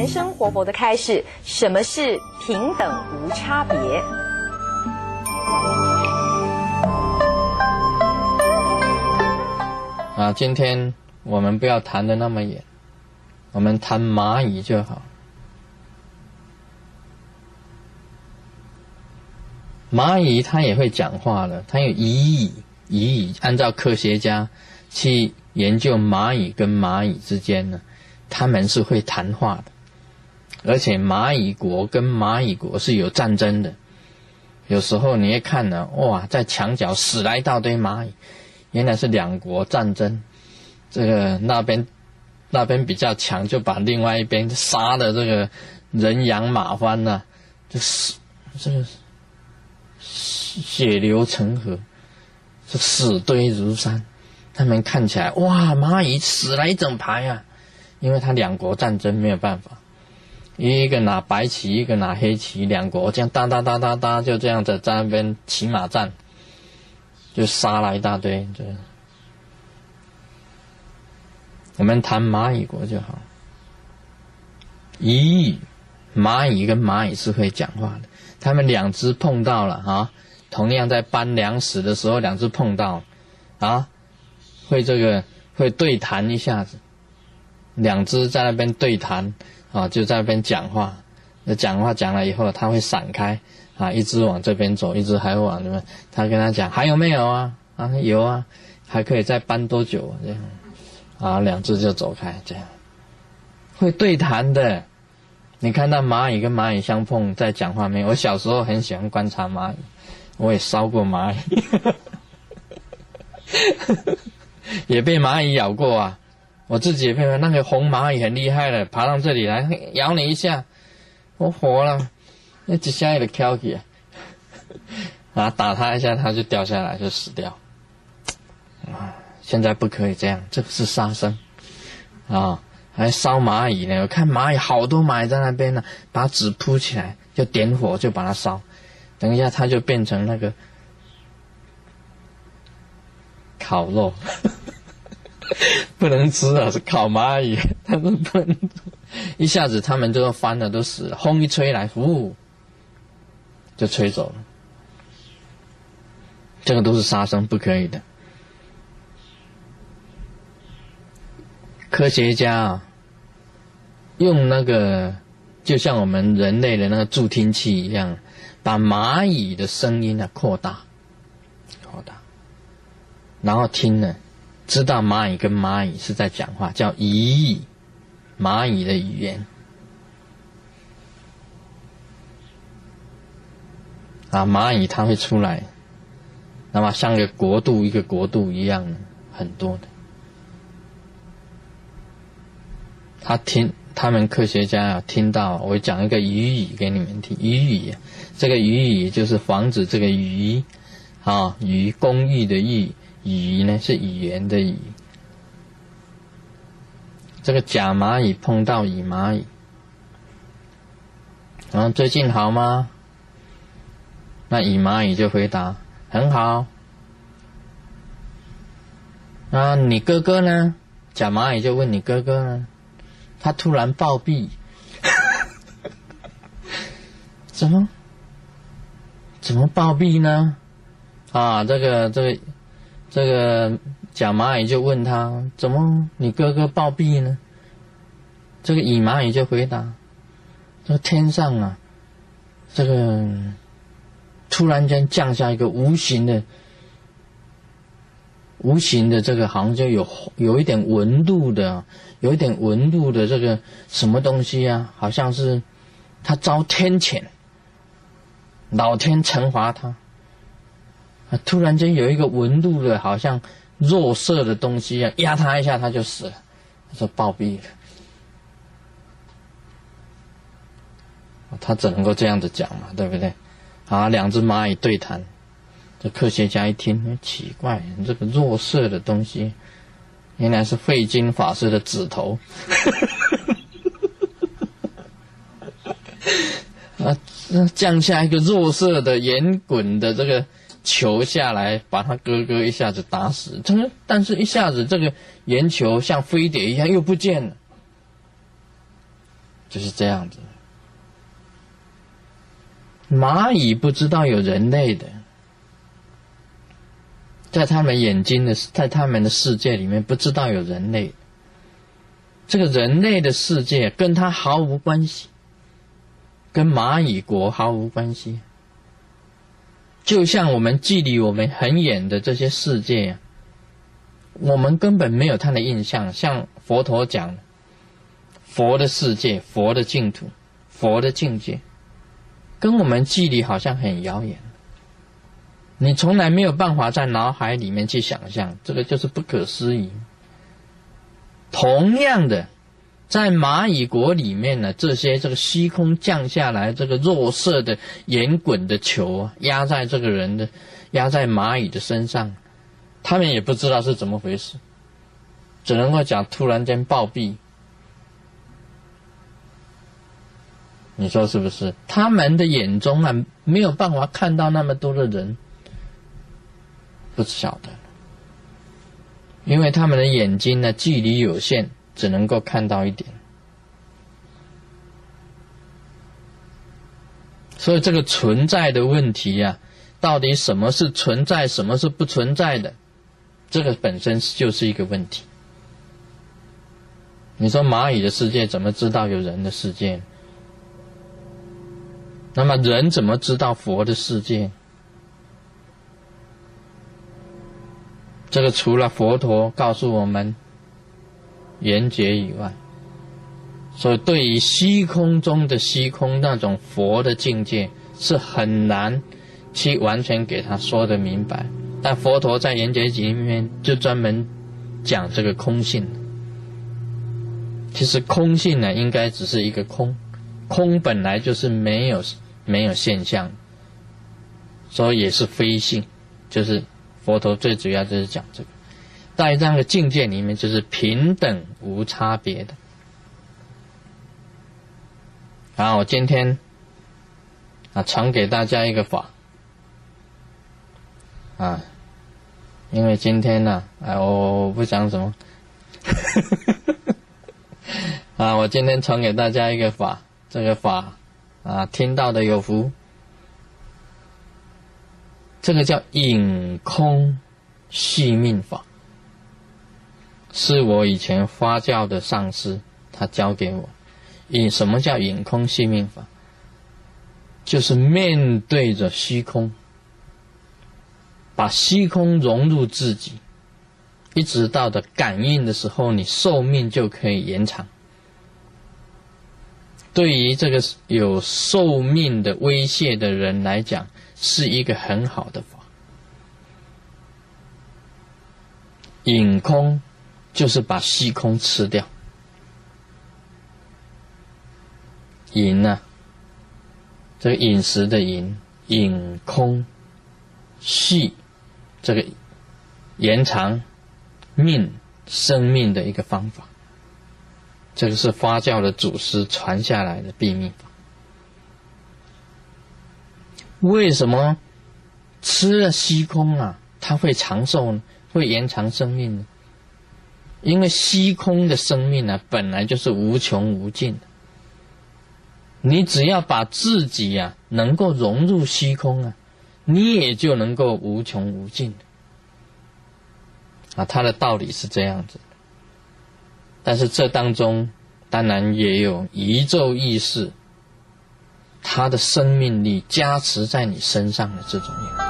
生活佛的开示，什么是平等无差别？ 今天我们不要谈得那么远，我们谈蚂蚁就好。蚂蚁它也会讲话的，它有语义。按照科学家去研究蚂蚁跟蚂蚁之间呢，他们是会谈话的，而且蚂蚁国跟蚂蚁国是有战争的。有时候你会看呢，哇，在墙角死了一大堆蚂蚁，原来是两国战争。这个那边比较强，就把另外一边杀的这个人仰马翻了，就是这个血流成河，这死堆如山。他们看起来，哇，蚂蚁死了一整排啊！因为他两国战争没有办法，一个拿白旗，一个拿黑旗，两国这样哒，就这样子在那边骑马战，就杀了一大堆。我们谈蚂蚁国就好。蚂蚁跟蚂蚁是会讲话的，他们两只碰到了啊，同样在搬粮食的时候，两只碰到啊，会对谈一下子，两只在那边对谈啊，就在那边讲话。那讲话讲了以后，它会闪开啊，一只往这边走，一只还会往那边。他跟他讲还有没有啊？有啊，还可以再搬多久啊？这样啊，两只就走开，这样会对谈的。你看到蚂蚁跟蚂蚁相碰在讲话没有？我小时候很喜欢观察蚂蚁，我也烧过蚂蚁，也被蚂蚁咬过啊。我自己也被那个红蚂蚁很厉害的，爬到这里来咬你一下，我活了，那几下也得挑起啊，打它一下它就掉下来就死掉啊。现在不可以这样，这个是杀生啊。还烧蚂蚁呢，我看蚂蚁好多蚂蚁在那边呢，把纸铺起来就点火就把它烧，等一下它就变成那个烤肉不能吃啊，是烤蚂蚁，他们不能吃，一下子他们就翻了，都死了，风一吹来就吹走了。这个都是杀生，不可以的。科学家用那个就像我们人类的那个助听器一样，把蚂蚁的声音扩大，然后听了知道蚂蚁跟蚂蚁是在讲话，叫语义，蚂蚁的语言啊，蚂蚁它会出来，那么像一个国度一样很多的。他们科学家听到，我讲一个语义给你们听。语义，这个语义就是防止这个鱼啊，鱼公寓的寓，语呢是语言的语。这个甲蚂蚁碰到乙蚂蚁，最近好吗？那乙蚂蚁就回答很好。你哥哥呢？甲蚂蚁就问你哥哥呢？他突然暴毙，怎么暴毙呢？这个甲蚂蚁就问他，怎么你哥哥暴毙呢？这个乙蚂蚁就回答，这个天上这个突然间降下一个无形的这个好像就有一点纹路的这个什么东西啊，好像是他遭天谴，老天惩罚他突然间有一个纹路的好像肉色的东西啊，压他一下他就死了，他说暴毙了。他只能够这样子讲嘛，对不对？两只蚂蚁对谈，这科学家一听，奇怪，这个弱色的东西原来是慧金法师的指头降下一个弱色的圆滚的这个球下来，把他哥哥一下子打死。但是一下子这个圆球像飞碟一样又不见了。 就是这样子。蚂蚁不知道有人类的，在他们眼睛的，在他们的世界里面不知道有人类。这个人类的世界跟他毫无关系，跟蚂蚁国毫无关系。就像我们距离我们很远的这些世界啊，我们根本没有他的印象。像佛陀讲的，佛的世界、佛的净土、佛的境界，跟我们距离好像很遥远，你从来没有办法在脑海里面去想象，这个就是不可思议。同样的，在蚂蚁国里面呢，这个虚空降下来这个肉色的圆滚的球啊，压在这个人的，压在蚂蚁的身上，他们也不知道是怎么回事，只能够讲突然间暴毙。你说是不是？他们的眼中啊，没有办法看到那么多的人，不晓得，因为他们的眼睛呢，距离有限，只能够看到一点。所以这个存在的问题啊，到底什么是存在，什么是不存在的，这个本身就是一个问题。你说蚂蚁的世界怎么知道有人的世界呢？那么人怎么知道佛的世界？这个除了佛陀告诉我们缘觉以外，所以对于虚空中的虚空那种佛的境界是很难去完全给他说得明白。但佛陀在缘觉集里面就专门讲这个空性。其实空性呢，应该只是一个空，空本来就是没有现象，所以也是非性，就是佛陀最主要就是讲这个。在这样的境界里面，就是平等无差别的。然后我今天传给大家一个法因为今天呢我不讲什么我今天传给大家一个法，这个法听到的有福。这个叫隐空续命法，是我以前发教的上师他教给我。什么叫隐空续命法？就是面对着虚空，把虚空融入自己，一直到的感应的时候，你寿命就可以延长。对于这个有寿命的威胁的人来讲，是一个很好的法。隐空就是把虚空吃掉。饮这个饮食的饮，隐空续这个延长生命的一个方法。这个是发教的祖师传下来的秘密法。为什么吃了虚空它会长寿呢？会延长生命呢？因为虚空的生命本来就是无穷无尽的。你只要把自己能够融入虚空你也就能够无穷无尽它的道理是这样子。但是这当中当然也有宇宙意识，它的生命力加持在你身上的这种样。